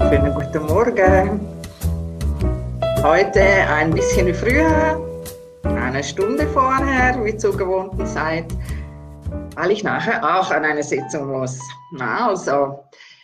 Schönen guten Morgen. Heute ein bisschen früher, eine Stunde vorher, wie zur gewohnten Zeit, weil ich nachher auch an eine Sitzung muss. Na, also,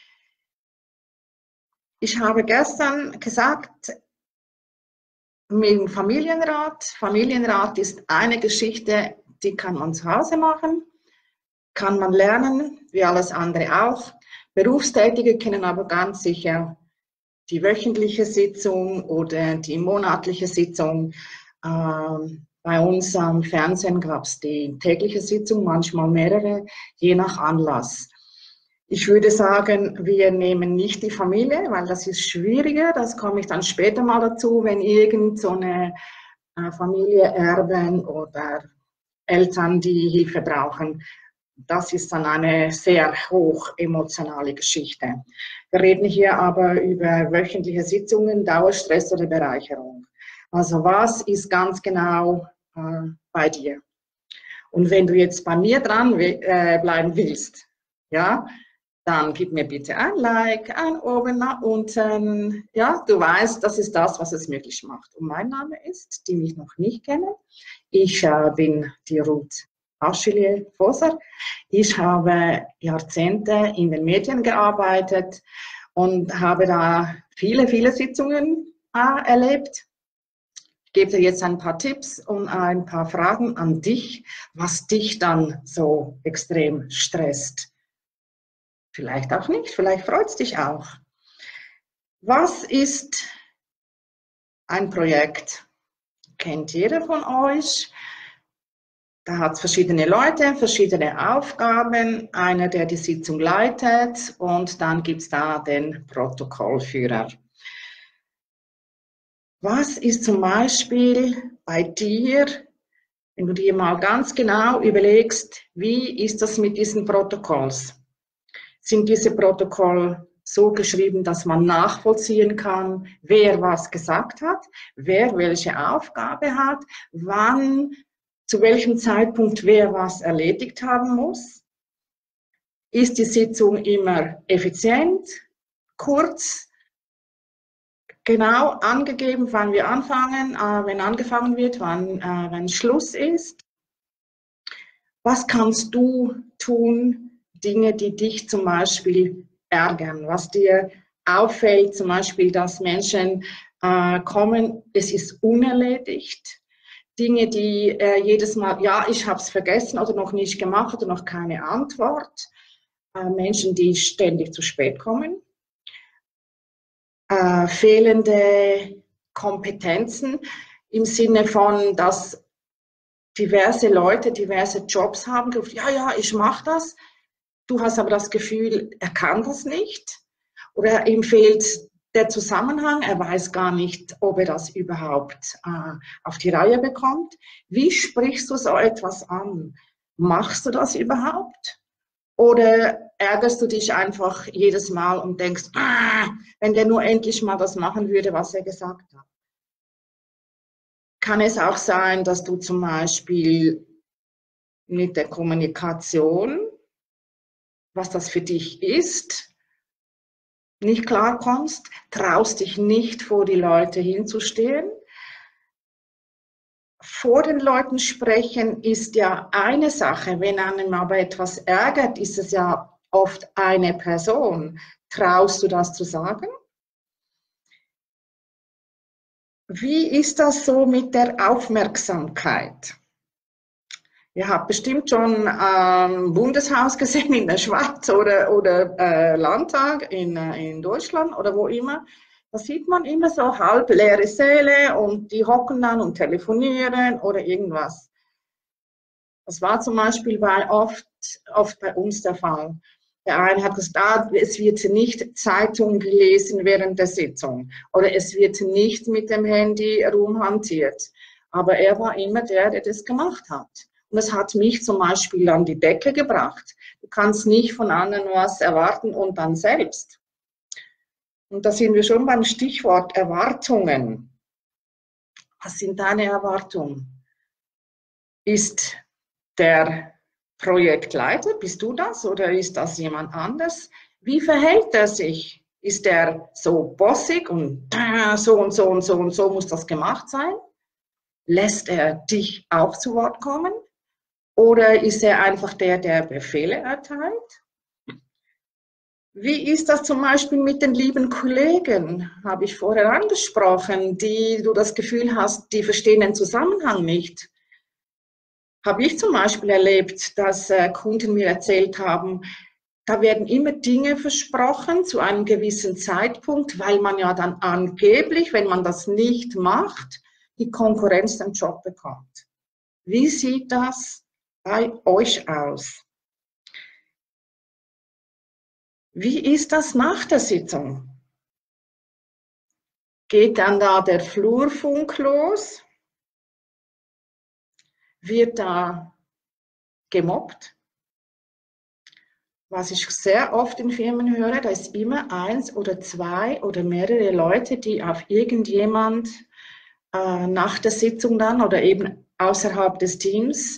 ich habe gestern gesagt, mit dem Familienrat. Familienrat ist eine Geschichte, die kann man zu Hause machen, kann man lernen, wie alles andere auch. Berufstätige kennen aber ganz sicher die wöchentliche Sitzung oder die monatliche Sitzung. Bei uns am Fernsehen gab es die tägliche Sitzung, manchmal mehrere, je nach Anlass. Ich würde sagen, wir nehmen nicht die Familie, weil das ist schwieriger. Das komme ich dann später mal dazu, wenn irgend so eine Familie, Erben oder Eltern, die Hilfe brauchen. Das ist dann eine sehr hoch emotionale Geschichte. Wir reden hier aber über wöchentliche Sitzungen, Dauerstress oder Bereicherung. Also was ist ganz genau bei dir? Und wenn du jetzt bei mir dran bleiben willst, ja, dann gib mir bitte ein Like, ein oben nach unten. Ja, du weißt, das ist das, was es möglich macht. Und mein Name ist, die mich noch nicht kennen, ich bin die Ruth Achille-Foser. Ich habe Jahrzehnte in den Medien gearbeitet und habe da viele, viele Sitzungen erlebt. Ich gebe dir jetzt ein paar Tipps und ein paar Fragen an dich, was dich dann so extrem stresst. Vielleicht auch nicht, vielleicht freut es dich auch. Was ist ein Projekt? Kennt jeder von euch? Da hat es verschiedene Leute, verschiedene Aufgaben. Einer, der die Sitzung leitet, und dann gibt es da den Protokollführer. Was ist zum Beispiel bei dir, wenn du dir mal ganz genau überlegst, wie ist das mit diesen Protokolls? Sind diese Protokolle so geschrieben, dass man nachvollziehen kann, wer was gesagt hat, wer welche Aufgabe hat, wann, zu welchem Zeitpunkt wer was erledigt haben muss? Ist die Sitzung immer effizient, kurz, genau angegeben, wann wir anfangen, wenn angefangen wird, wenn Schluss ist? Was kannst du tun? Dinge, die dich zum Beispiel ärgern, was dir auffällt, zum Beispiel, dass Menschen kommen, es ist unerledigt. Dinge, die jedes Mal, ja, ich habe es vergessen oder noch nicht gemacht oder noch keine Antwort. Menschen, die ständig zu spät kommen. Fehlende Kompetenzen im Sinne von, dass diverse Leute diverse Jobs haben. Ja, ich mache das. Du hast aber das Gefühl, er kann das nicht oder ihm fehlt der Zusammenhang, er weiß gar nicht, ob er das überhaupt auf die Reihe bekommt. Wie sprichst du so etwas an? Machst du das überhaupt? Oder ärgerst du dich einfach jedes Mal und denkst, wenn der nur endlich mal das machen würde, was er gesagt hat? Kann es auch sein, dass du zum Beispiel mit der Kommunikation, was das für dich ist, nicht klarkommst, traust dich nicht vor die Leute hinzustehen. Vor den Leuten sprechen ist ja eine Sache, wenn einem aber etwas ärgert, ist es ja oft eine Person. Traust du das zu sagen? Wie ist das so mit der Aufmerksamkeit? Ihr habt bestimmt schon Bundeshaus gesehen in der Schweiz oder Landtag in Deutschland oder wo immer. Da sieht man immer so halb leere Säle und die hocken dann und telefonieren oder irgendwas. Das war zum Beispiel oft bei uns der Fall. Der eine hat gesagt, es wird nicht Zeitung gelesen während der Sitzung oder es wird nicht mit dem Handy rumhantiert. Aber er war immer der das gemacht hat. Und das hat mich zum Beispiel an die Decke gebracht. Du kannst nicht von anderen was erwarten und dann selbst. Und da sind wir schon beim Stichwort Erwartungen. Was sind deine Erwartungen? Ist der Projektleiter, bist du das oder ist das jemand anders? Wie verhält er sich? Ist er so bossig und so und so und so und so muss das gemacht sein? Lässt er dich auch zu Wort kommen? Oder ist er einfach der, der Befehle erteilt? Wie ist das zum Beispiel mit den lieben Kollegen, habe ich vorher angesprochen, die du das Gefühl hast, die verstehen den Zusammenhang nicht? Habe ich zum Beispiel erlebt, dass Kunden mir erzählt haben, da werden immer Dinge versprochen zu einem gewissen Zeitpunkt, weil man ja dann angeblich, wenn man das nicht macht, die Konkurrenz den Job bekommt. Wie sieht das bei euch aus? Wie ist das nach der Sitzung? Geht dann da der Flurfunk los? Wird da gemobbt? Was ich sehr oft in Firmen höre, da ist immer eins oder zwei oder mehrere Leute, die auf irgendjemand nach der Sitzung dann oder eben außerhalb des Teams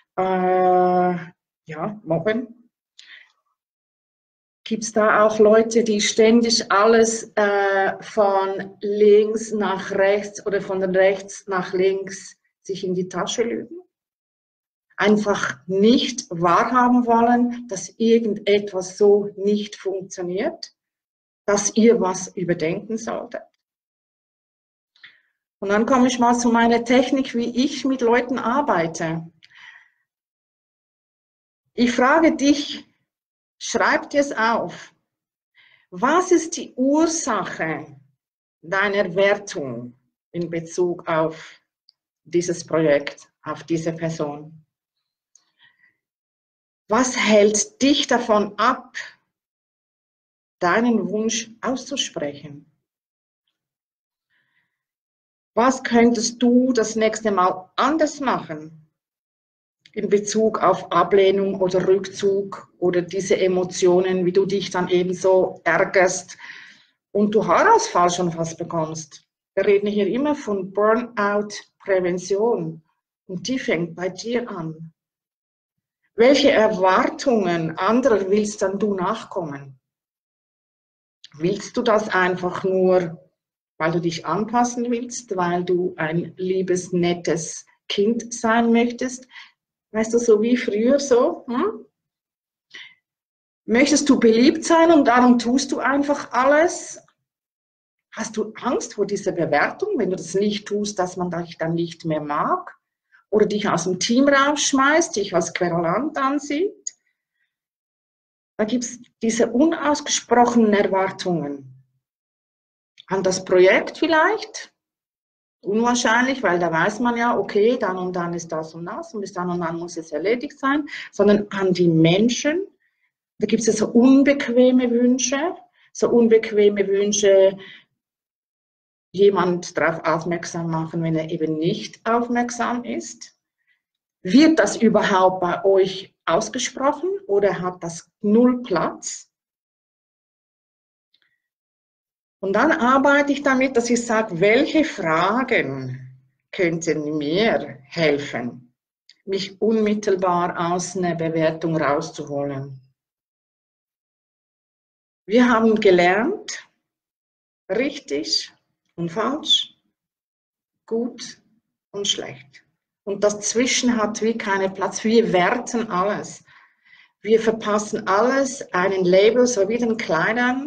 mobben. Gibt es da auch Leute, die ständig alles von links nach rechts oder von rechts nach links sich in die Tasche lügen? Einfach nicht wahrhaben wollen, dass irgendetwas so nicht funktioniert, dass ihr was überdenken solltet. Und dann komme ich mal zu meiner Technik, wie ich mit Leuten arbeite. Ich frage dich, schreib dir es auf. Was ist die Ursache deiner Wertung in Bezug auf dieses Projekt, auf diese Person? Was hält dich davon ab, deinen Wunsch auszusprechen? Was könntest du das nächste Mal anders machen in Bezug auf Ablehnung oder Rückzug oder diese Emotionen, wie du dich dann eben so ärgerst und du Haarausfall schon fast bekommst? Wir reden hier immer von Burnout-Prävention und die fängt bei dir an. Welche Erwartungen anderer willst dann du nachkommen? Willst du das einfach nur, weil du dich anpassen willst, weil du ein liebes, nettes Kind sein möchtest? Weißt du, so wie früher so? Möchtest du beliebt sein und darum tust du einfach alles? Hast du Angst vor dieser Bewertung, wenn du das nicht tust, dass man dich dann nicht mehr mag? Oder dich aus dem Team rausschmeißt, dich als Querulant ansieht? Da gibt es diese unausgesprochenen Erwartungen. An das Projekt vielleicht? Unwahrscheinlich, weil da weiß man ja, okay, dann und dann ist das und das und bis dann und dann muss es erledigt sein. Sondern an die Menschen. Da gibt es so unbequeme Wünsche, jemand darauf aufmerksam machen, wenn er eben nicht aufmerksam ist. Wird das überhaupt bei euch ausgesprochen oder hat das null Platz? Und dann arbeite ich damit, dass ich sage, welche Fragen könnten mir helfen, mich unmittelbar aus einer Bewertung rauszuholen. Wir haben gelernt, richtig und falsch, gut und schlecht. Und dazwischen hat wie keinen Platz. Wir werten alles. Wir verpassen alles einen Label, so wie den Kleidern.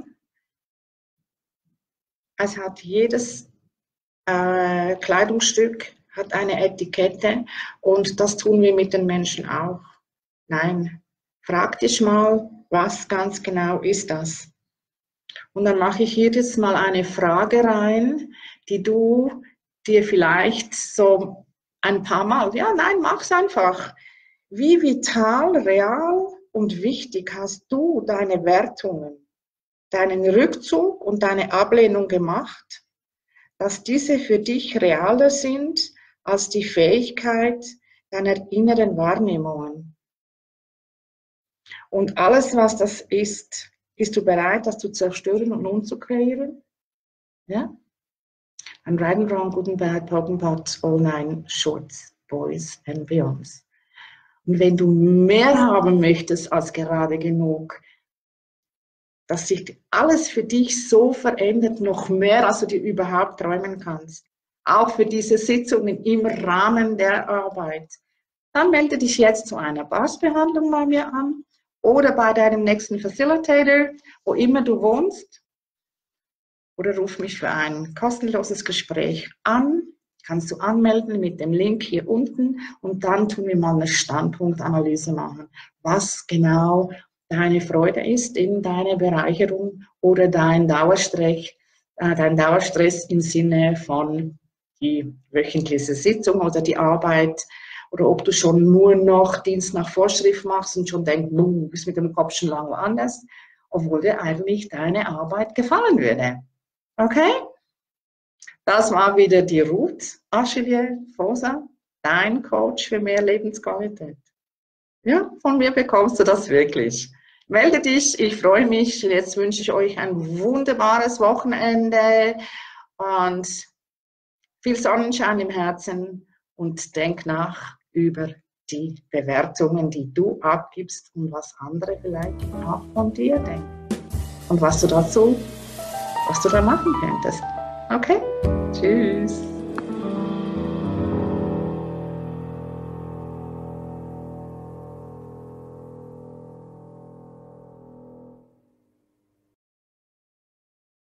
Es hat jedes Kleidungsstück hat eine Etikette und das tun wir mit den Menschen auch. Nein, frag dich mal, was ganz genau ist das? Und dann mache ich jedes Mal eine Frage rein, die du dir vielleicht so ein paar Mal, ja, nein, mach's einfach. Wie vital, real und wichtig hast du deine Wertungen, deinen Rückzug und deine Ablehnung gemacht, dass diese für dich realer sind als die Fähigkeit deiner inneren Wahrnehmungen. Und alles, was das ist, bist du bereit, das zu zerstören und umzukreieren? Ja? And right and wrong, good and bad, pop and pots, all nine shorts, boys and beyonds. Und wenn du mehr haben möchtest als gerade genug, dass sich alles für dich so verändert, noch mehr, als du dir überhaupt träumen kannst. Auch für diese Sitzungen im Rahmen der Arbeit. Dann melde dich jetzt zu einer Basisbehandlung bei mir an oder bei deinem nächsten Facilitator, wo immer du wohnst. Oder ruf mich für ein kostenloses Gespräch an. Kannst du anmelden mit dem Link hier unten und dann tun wir mal eine Standpunktanalyse machen, was genau deine Freude ist in deiner Bereicherung oder dein Dauerstress im Sinne von die wöchentliche Sitzung oder die Arbeit, oder ob du schon nur noch Dienst nach Vorschrift machst und schon denkst, du bist mit dem Kopf schon lange woanders, obwohl dir eigentlich deine Arbeit gefallen würde. Okay? Das war wieder die Ruth Achillier-Fosa, dein Coach für mehr Lebensqualität. Ja, von mir bekommst du das wirklich. Melde dich, ich freue mich. Jetzt wünsche ich euch ein wunderbares Wochenende und viel Sonnenschein im Herzen und denk nach über die Bewertungen, die du abgibst und was andere vielleicht auch von dir denken und was du da machen könntest. Okay? Tschüss.